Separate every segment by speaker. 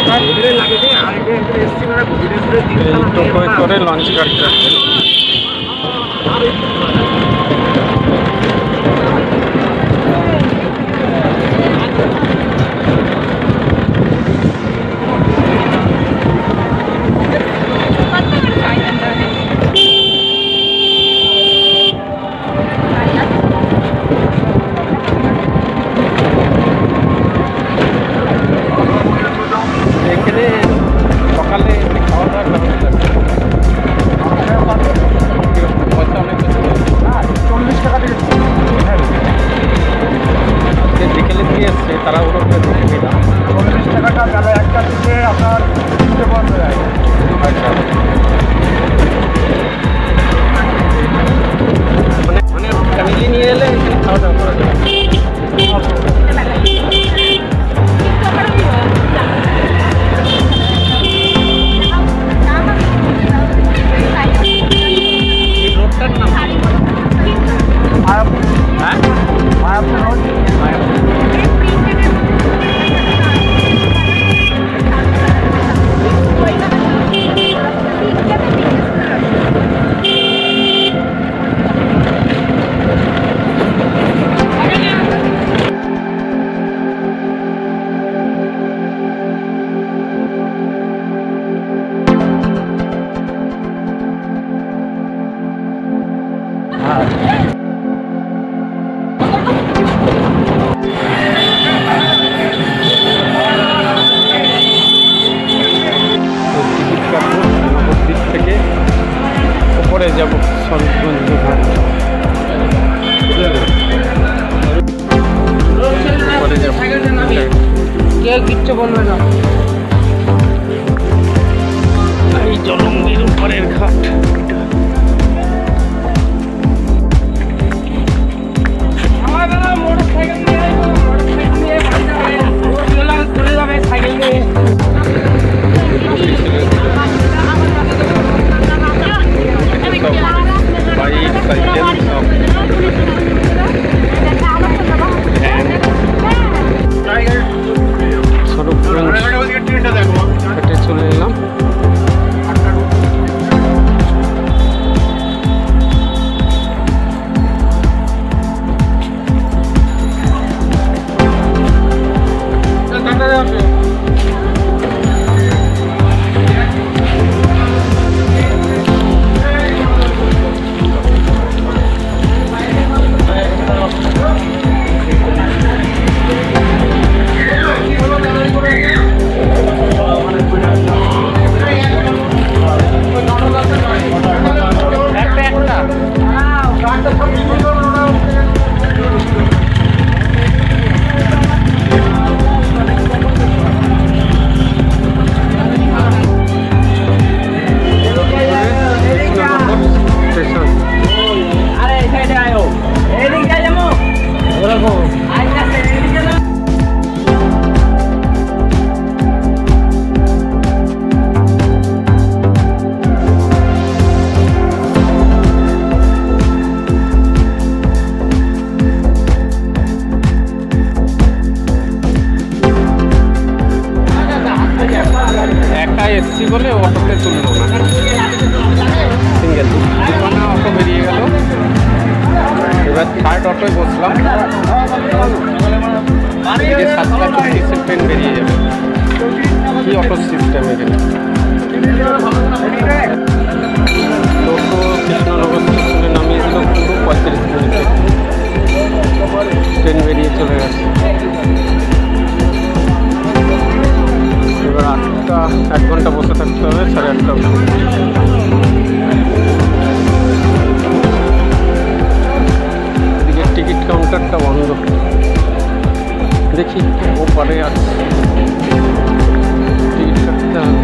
Speaker 1: টোটোয় করে লঞ্চ গাড়ি যাচ্ছে। কিচ্ছু বলবে না, এই জলঙ্গির উপরের ঘাট। বাইক সাইকেল সব হেঁটে চলে এলাম। এসছি বলে অটোতে তুললো না, সিঙ্গেল দুখানা অটো বেরিয়ে গেল। এবার থার্ড অটোয় বসলাম, 7:40 ট্রেন বেরিয়ে যাবে। কি অটো সিস্টেম এখানে। টোটো কৃষ্ণনগর স্টেশনে নামিয়েছিল পুরো 35 মিনিটে, ট্রেন বেরিয়ে চলে গেছে। এবার 1 ঘন্টা বসে থাকতে হবে, 8:30 অবধি। এদিকে টিকিট কাউন্টারটা বন্ধ, দেখি ওপারে আছে টিকিট কাটতে হবে।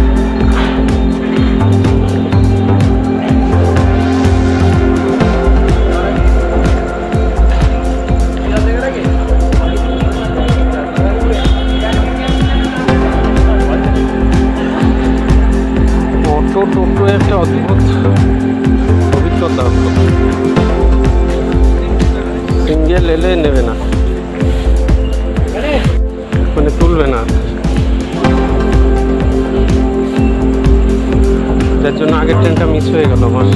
Speaker 1: টোটো একটা অদ্ভুত অভিজ্ঞতা, সিঙ্গেল এলে নেবে না, মানে তুলবে না। যার জন্য আগের ট্রেনটা মিস হয়ে গেল আমার।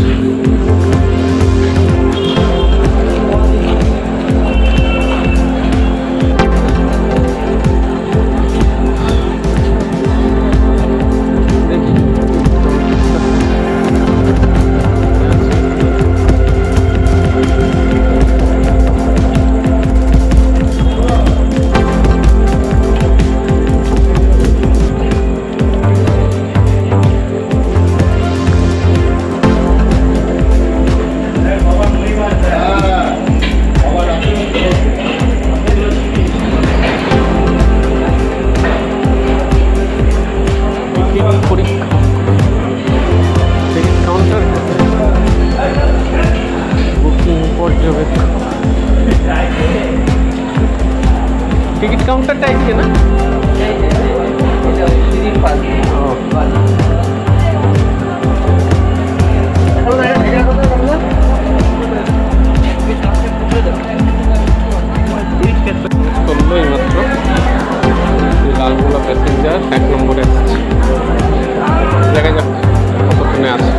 Speaker 1: टिकट काउंटर टाइप के ना लालगोला पैसेंजर 1 নম্বরে দেখা যাক কতক্ষণে আছে।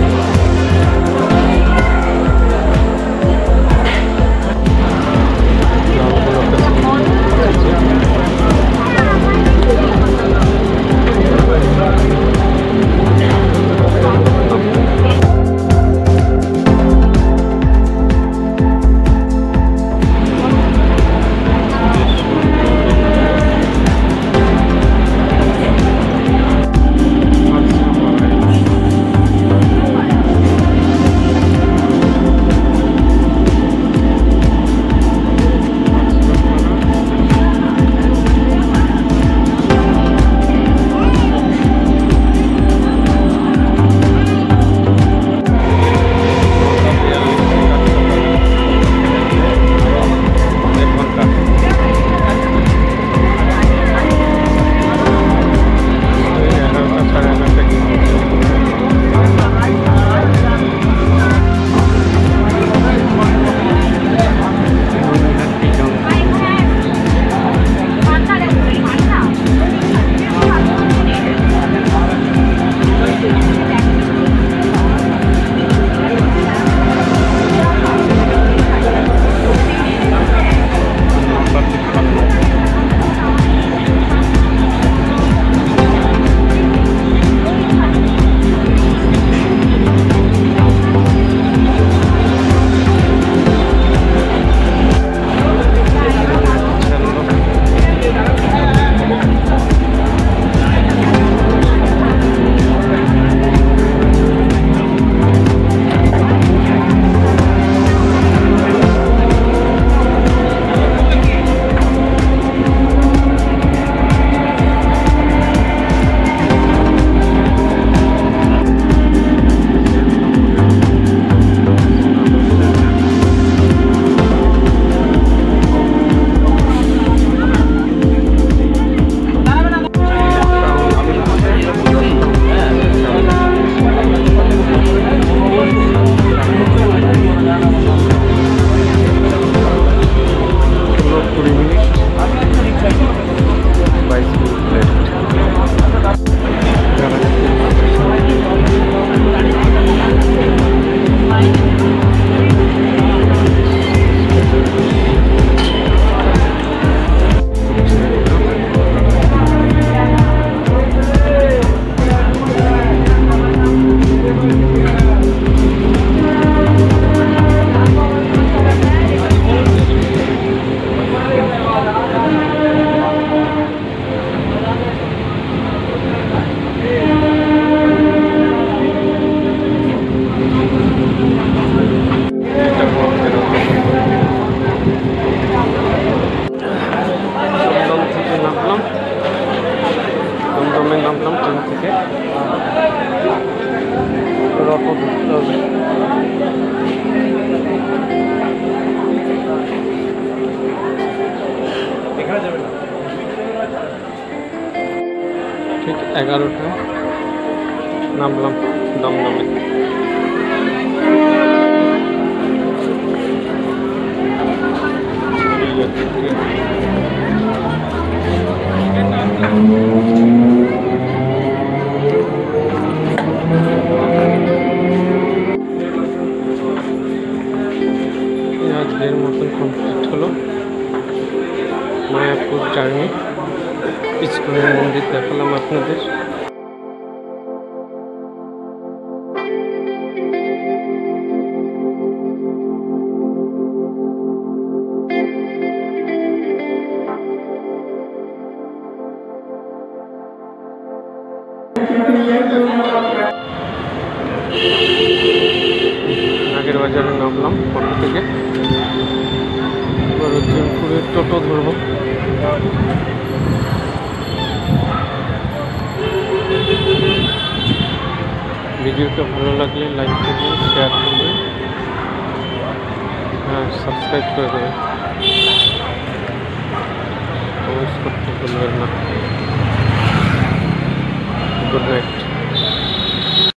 Speaker 1: ঠিক 11টায় নামলাম দমদমে। দেখালাম আপনাদের। আগের বাজারে নামলাম অটো থেকে, এবার উজ্জয়নপুরের টোটো ধরবো। ভিডিওটা ভালো লাগলে লাইক করবেন, শেয়ার করবেন, হ্যাঁ সাবস্ক্রাইব করে দেবেন, কমেন্টস করতে ভুলবেন না। Good night.